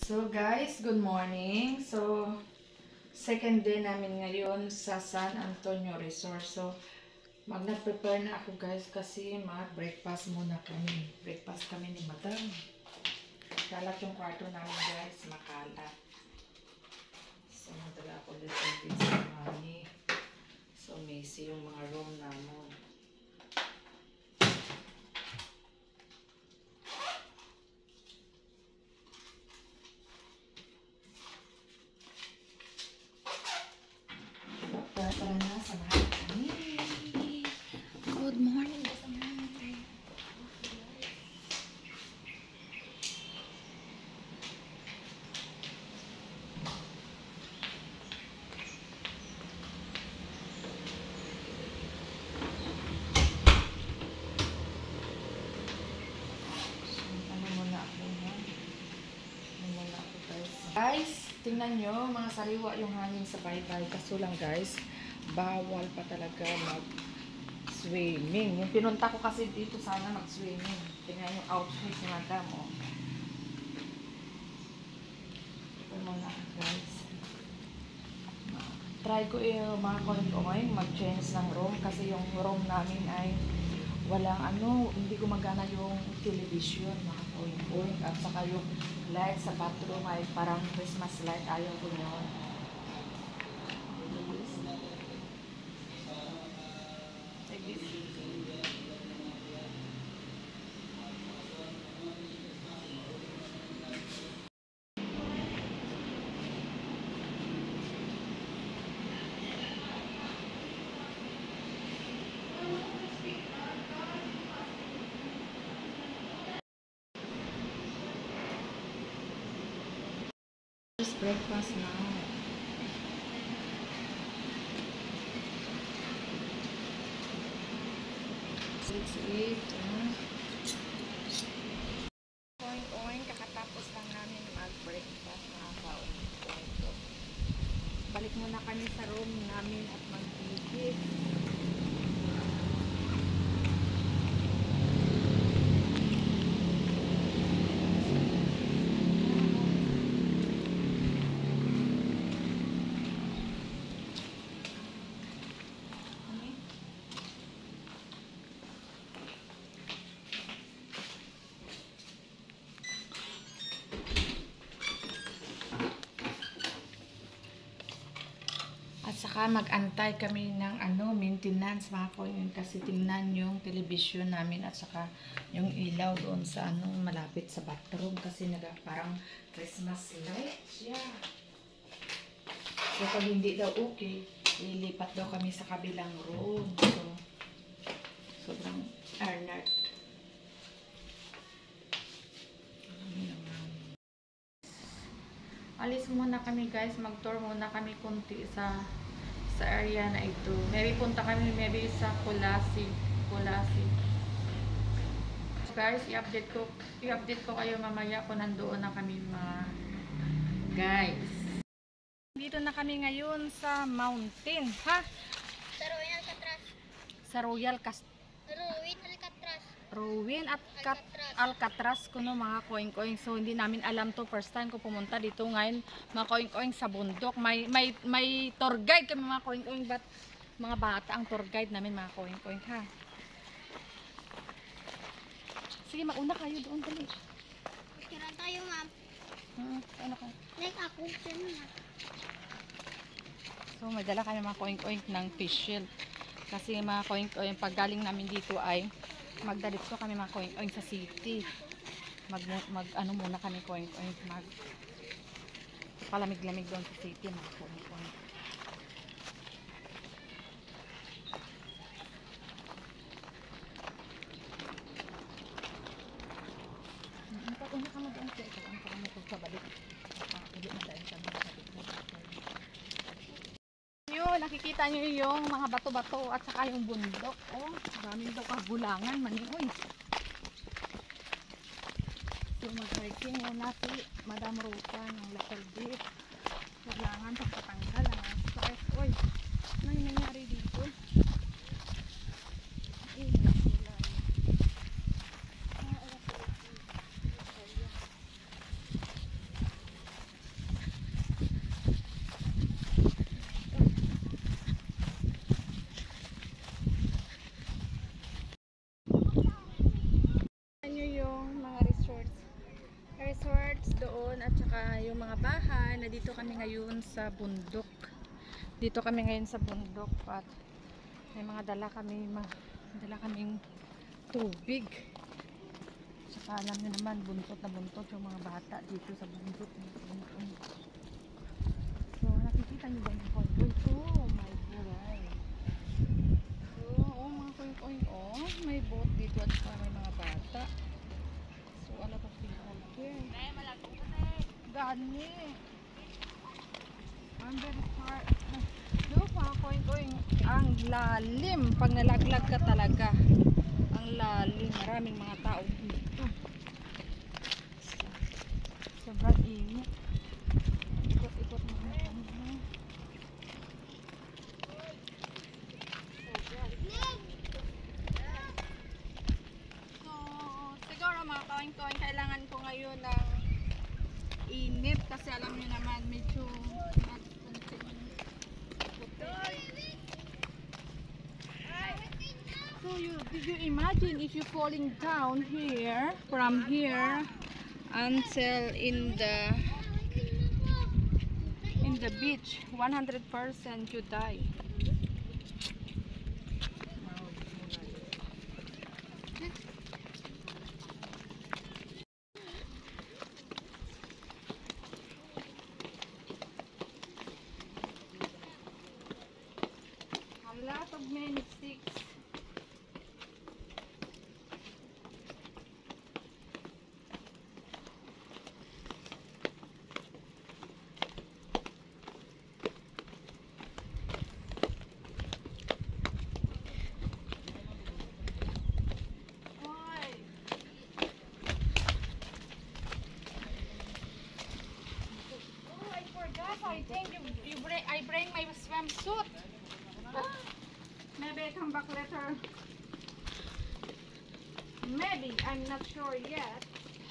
So guys, good morning. So, second day namin ngayon sa San Antonio Resort. So, mag-prepare na ako guys kasi mag-breakfast muna kami. Breakfast kami ni Madam. Kalat yung kwarto namin guys, makalat. So, nadala ako dito sa mami. So, messy yung mga room namin. Tara na, samahan kami. Good morning. Samahan tayo. Guys, tingnan nyo, mga sariwa yung hangin sa bahay-bahay. Kaso lang guys, bawal pa talaga mag-swimming. Yung pinunta ko kasi dito sana mag-swimming. Tingnan yung outfit ni Madam, oh. Ito muna guys. Try ko yung mga koin-koin mag-change ng room kasi yung room namin ay walang hindi gumagana yung television, mga koin-koin. At saka yung light sa bathroom ay parang Christmas light, ayaw ko yun. Breakfast now. Let's eat. Oing-oing, kakatapos lang namin mag-breakfast na oing-oing. Balik muna kami sa room namin at mag-eat. At saka mag-antay kami ng maintenance mga koin kasi tingnan yung television namin at saka yung ilaw doon sa malapit sa bathroom kasi parang Christmas light siya. So pag hindi daw okay, lilipat daw kami sa kabilang room. So sobrang arnat. Alis muna kami guys, mag-tour muna kami kunti sa area na ito. Maybe punta kami sa Kulasi. Guys, i-update ko kayo mamaya kung nandoon na kami mga guys. Dito na kami ngayon sa mountain, ha? Sa Royal Catras. Sa Royal Ruin at Alcatraz kuno mga koing-koing. So hindi namin alam to, first time ko pumunta dito ngayon mga koing-koing sa bundok. May tour guide kami mga koing-koing, but mga bata ang tour guide namin mga koing-koing, ha. Sige, mauna kayo doon dali. Kira tayo, ma'am. Ano ka? Like ako dyan, ma'am. So may dala kami mga koing-koing ng fish shield. Kasi mga koing-koing pag galing namin dito ay magdalitso kami mga koing-koing sa city. Muna kami koing-koing, palamig-lamig doon sa city mga koing-koing. Una ka mo doon siya, ito ang parang magpabalik. Hindi na dahil sa mga sabit mo. Nakikita nyo yung mga bato-bato at saka yung bundok. Oh, maraming daw kabulangan man yun. Uy. So mag-hiking muna si Madam Ruffa ng local beef. Kailangan pagpatanggal ang stress. Uy, ano yung nangyari dito? resorts doon at saka yung mga bahay. Nandito kami ngayon sa bundok. Dito kami ngayon sa bundok at may mga dala kaming tubig. Saka alam nyo naman, buntot na buntot yung mga bata dito sa bundok. So nakikita nyo ba yung koy-koy? Oh my god. Oh mga koy-koy, oh may boat dito at saka may mga bata. So ano pa pinag-here? Gani. I'm very hard. Look mga koy-koy, ang lalim. Pag nalaglag ka talaga, ang lalim. Maraming mga tao dito. Sobrang init. Ikot-ikot mo na kami. So, siguro mga koy-koy, kailangan ko ngayon ng init kasi alam niyo naman medyo so did you imagine if you falling down here from here until in the beach 100% you die. A lot of many sticks. I think I bring my swimsuit. Maybe I come back later. Maybe, I'm not sure yet.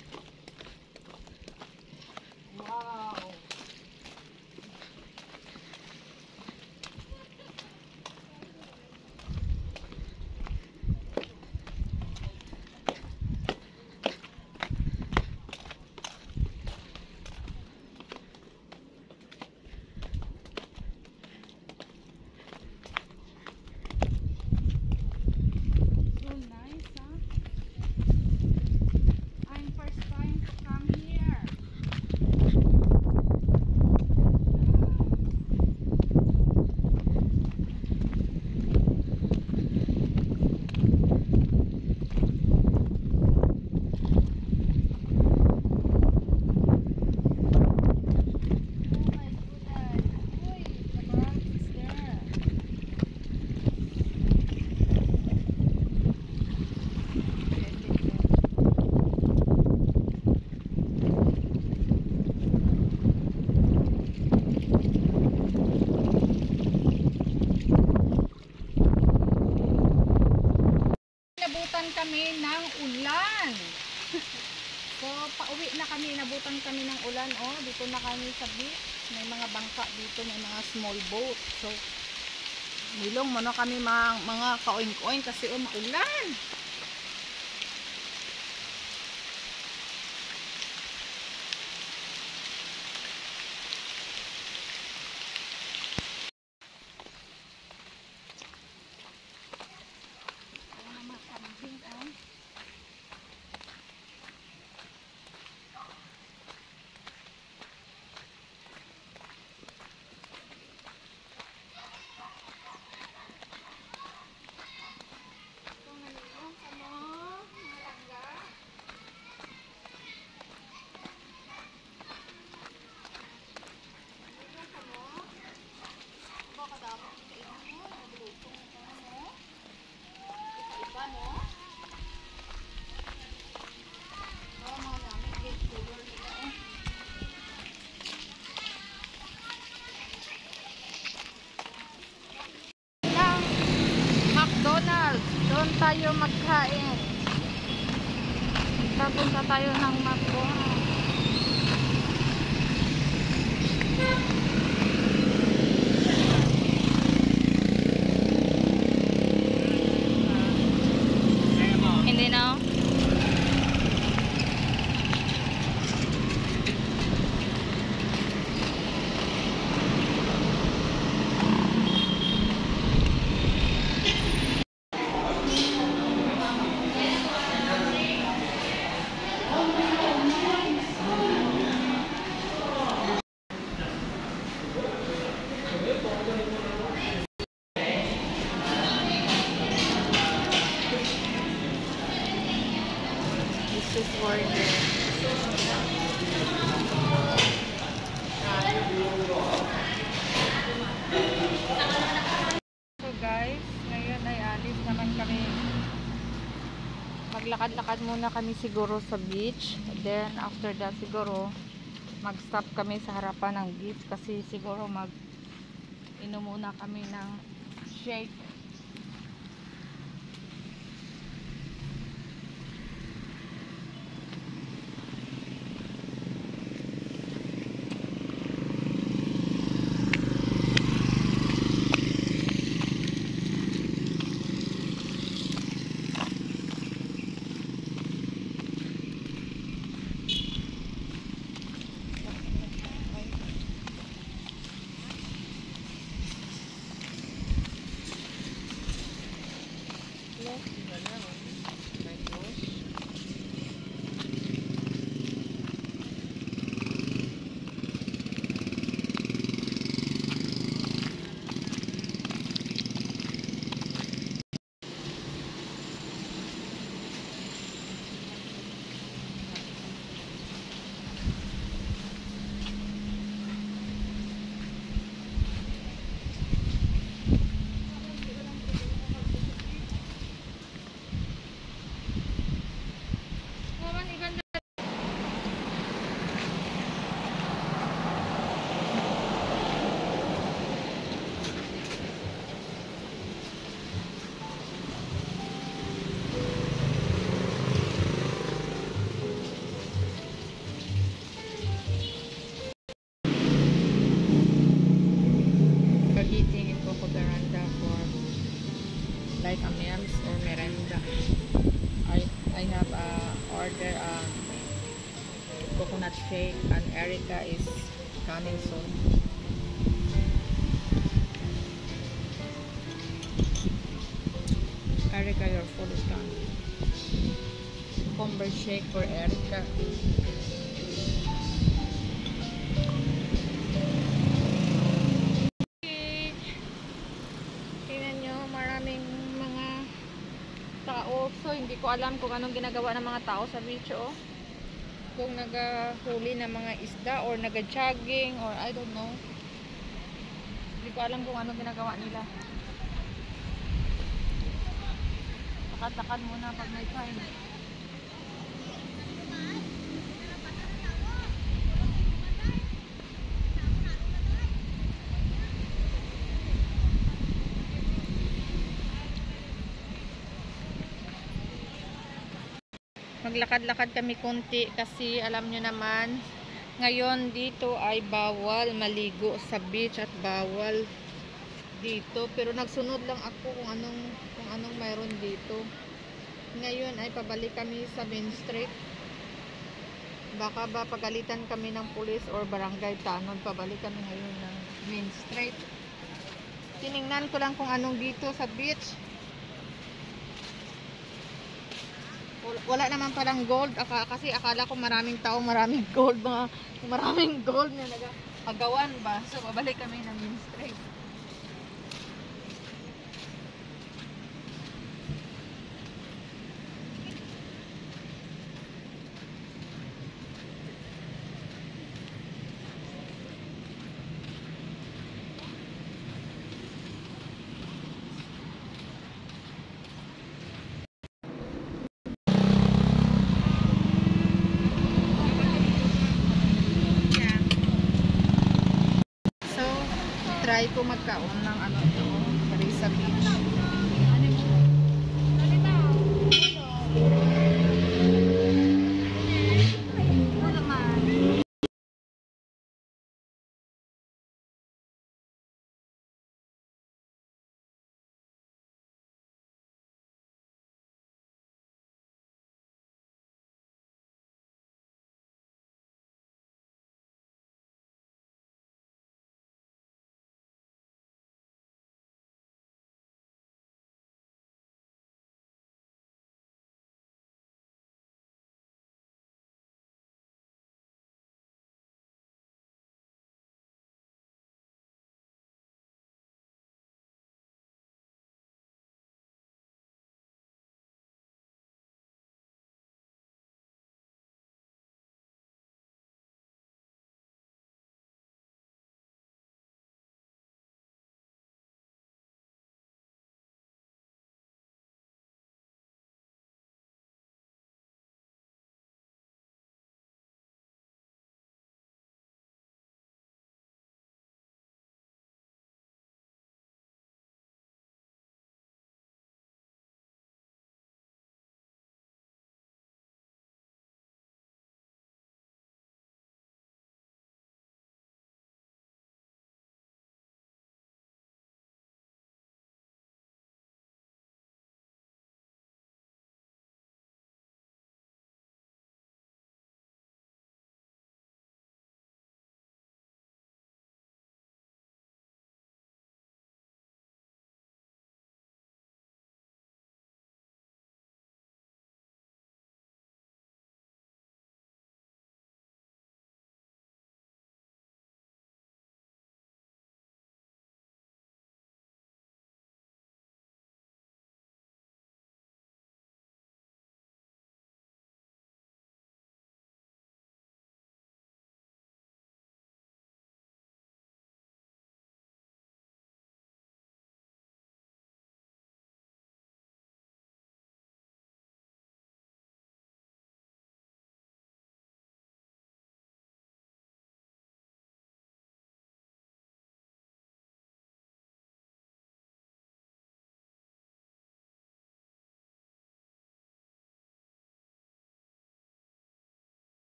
Wow. Kami ng ulan. So pauwi na kami, nabutan kami ng ulan. Oh, dito na kami sa beach. May mga bangka dito, may mga small boat. So nilong mo na kami mga kaoing-oing kasi maulan. Doon tayo magkain. Papunta tayo ng McDonald's. Hindi na. Lakad muna kami siguro sa beach. Then after that siguro mag-stop kami sa harapan ng beach kasi siguro inom muna kami ng shake. Eating in Coco Veranda for like a meals or merenda. I have order coconut shake and Erica is coming soon. Erica, your food is coming. Cucumber shake for Erica. So, hindi ko alam kung anong ginagawa ng mga tao sa beach, oh. Kung nagahuli ng mga isda or nag-jogging or I don't know. Hindi ko alam kung anong ginagawa nila. Lakad-lakad muna pag may time. Maglakad-lakad kami konti kasi alam nyo naman ngayon dito ay bawal maligo sa beach at bawal dito, pero nagsunod lang ako kung anong mayroon dito. Ngayon ay pabalik kami sa Main Street. Baka ba pagalitan kami ng pulis or barangay tanod, pabalik kami ngayon ng Main Street. Tiningnan ko lang kung anong dito sa beach. Wala naman palang gold kasi akala ko maraming tao, maraming gold na nagagawan ba. So babalik kami ng Main Street. Try ko magkaon ng ano ito sa beach.